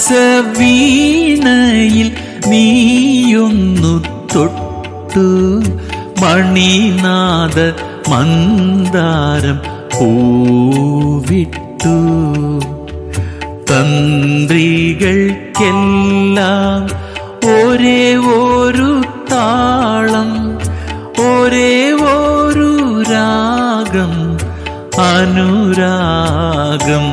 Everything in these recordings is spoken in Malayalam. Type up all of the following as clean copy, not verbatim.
വീണയിൽ നീയൊന്നു തൊട്ടു മണിനാദ മന്ദാരം പൂവിട്ടു തന്ത്രികൾക്കെല്ലാം ഒരേ ഒരു താളം ഒരേ ഒരു രാഗം അനുരാഗം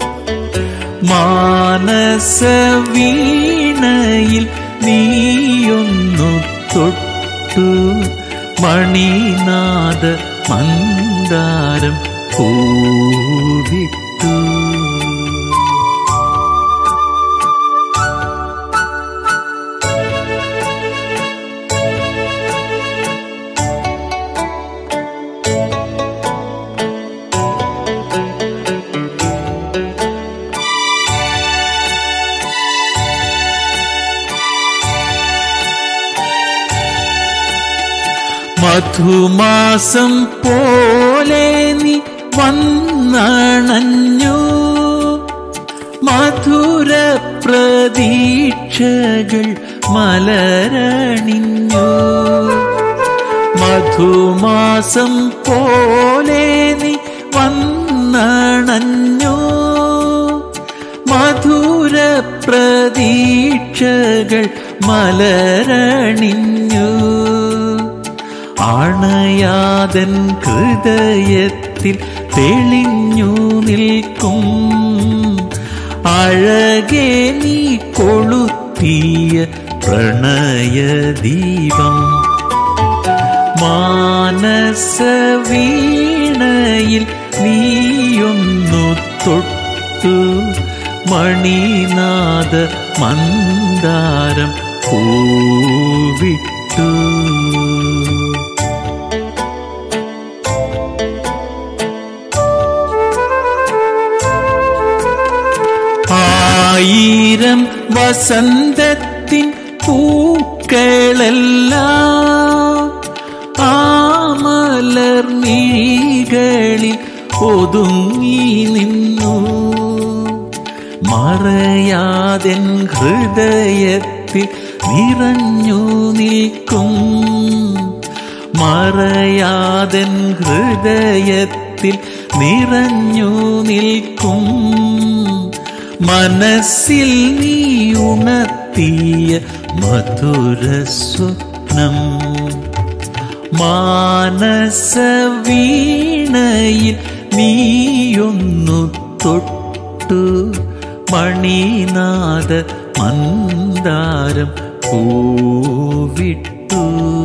മാനസവീണയിൽ നീയൊന്നു തൊട്ടു മണിനാദ മന്ദാരം പൂവിട്ടു മധുമാസം പോലെ നീ വന്നണഞ്ഞു മധുര പ്രതീക്ഷകൾ മലരണിഞ്ഞു മധുമാസം പോലെ നീ വന്നണഞ്ഞു മധുര പ്രതീക്ഷകൾ മലരണിഞ്ഞു ആണയാതൻ ഹൃദയത്തിൽ തെളിഞ്ഞു നിൽക്കും അഴകെ നീ കൊളുത്തിയ പ്രണയദീപം മാനസവീണയിൽ നീയൊന്നു തൊട്ടു മണിനാദ മന്ദാരം പൂവിട്ടു ആയിരം വസന്തത്തിൻ പൂക്കളെല്ലാം ആ മലർമിഴികളിൽ ഒതുങ്ങി നിന്നു മറയാതെൻ ഹൃദയത്തിൽ നിറഞ്ഞു നിൽക്കും മറയാതെൻ ഹൃദയത്തിൽ നിറഞ്ഞു നിൽക്കും മനസ്സിൽ നീ ഉണർത്തിയ മധുര സ്വപ്നം മാനസവീണയിൽ നീയൊന്നു തൊട്ടു മണിനാദ മന്ദാരം പൂവിട്ടു